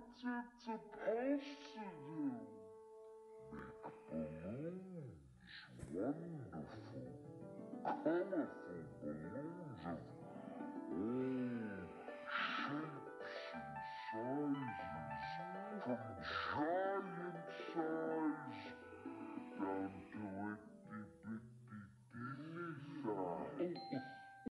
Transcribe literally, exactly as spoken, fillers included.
What's it supposed to do? Make balloons, wonderful, colorful balloons of